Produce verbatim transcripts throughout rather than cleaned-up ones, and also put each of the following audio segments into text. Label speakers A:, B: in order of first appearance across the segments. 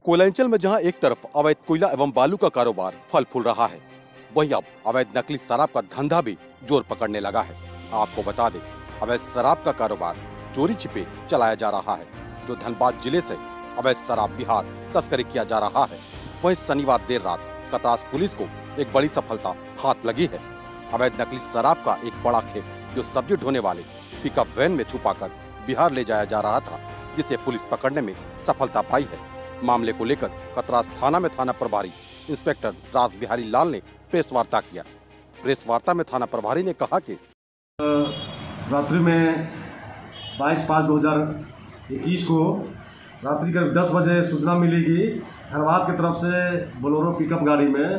A: कोयलांचल में जहां एक तरफ अवैध कोयला एवं बालू का कारोबार फल फूल रहा है, वहीं अब अवैध नकली शराब का धंधा भी जोर पकड़ने लगा है। आपको बता दें, अवैध शराब का कारोबार चोरी छिपे चलाया जा रहा है। जो धनबाद जिले से अवैध शराब बिहार तस्करी किया जा रहा है, वहीं शनिवार देर रात कतरास पुलिस को एक बड़ी सफलता हाथ लगी है। अवैध नकली शराब का एक बड़ा खेप जो सब्जी ढोने वाले पिकअप वैन में छुपाकर बिहार ले जाया जा रहा था, जिसे पुलिस पकड़ने में सफलता पाई है। मामले को लेकर कतरास थाना में थाना प्रभारी इंस्पेक्टर राज बिहारी लाल ने प्रेस वार्ता किया। प्रेस वार्ता में थाना प्रभारी ने कहा कि
B: रात्रि में बाईस पाँच दो हजार इक्कीस को रात्रि करीब दस बजे सूचना मिली कि धनबाद की तरफ से बोलेरो पिकअप गाड़ी में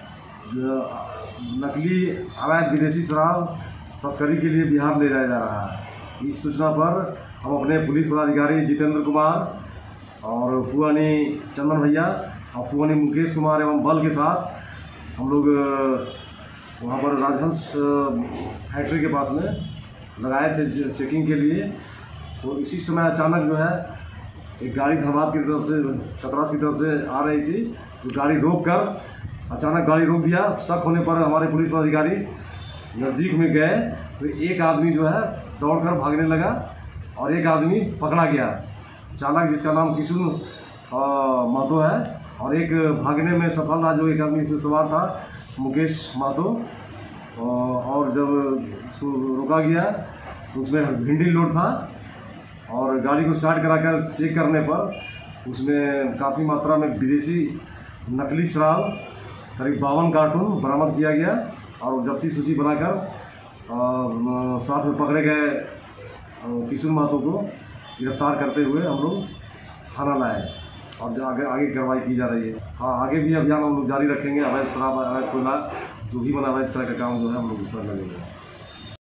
B: नकली अवैध विदेशी शराब तस्करी के लिए बिहार ले जाया जा रहा है। इस सूचना पर हम अपने पुलिस पदाधिकारी जितेंद्र कुमार और पुआनी चंदन भैया और पुआनी मुकेश कुमार एवं बल के साथ हम लोग वहाँ पर राजहंस फैक्ट्री के पास में लगाए थे चेकिंग के लिए। तो इसी समय अचानक जो है एक गाड़ी धनबाद की तरफ से कतरास की तरफ से आ रही थी, तो गाड़ी रोक कर अचानक गाड़ी रोक दिया। शक होने पर हमारे पुलिस पदाधिकारी नज़दीक में गए तो एक आदमी जो है दौड़कर भागने लगा और एक आदमी पकड़ा गया चालक, जिसका नाम किशुन महतो है, और एक भागने में सफल रहा जो एक आदमी इसमें सवार था मुकेश महतो। और जब उसको रोका गया तो उसमें भिंडी लोड था और गाड़ी को स्टार्ट कराकर चेक करने पर उसमें काफ़ी मात्रा में विदेशी नकली शराब करीब बावन कार्टून बरामद किया गया और जब्ती सूची बनाकर साथ में पकड़े गए किशुन महतो को गिरफ्तार करते हुए हम लोग थाना लाए और जो आगे आगे कार्रवाई की जा रही है। हाँ, आगे भी अभियान हम लोग जारी रखेंगे। अवैध शराब, अवैध कोयला, जो भी बना अवैध तरह का काम जो है हम लोग उस पर लगेंगे।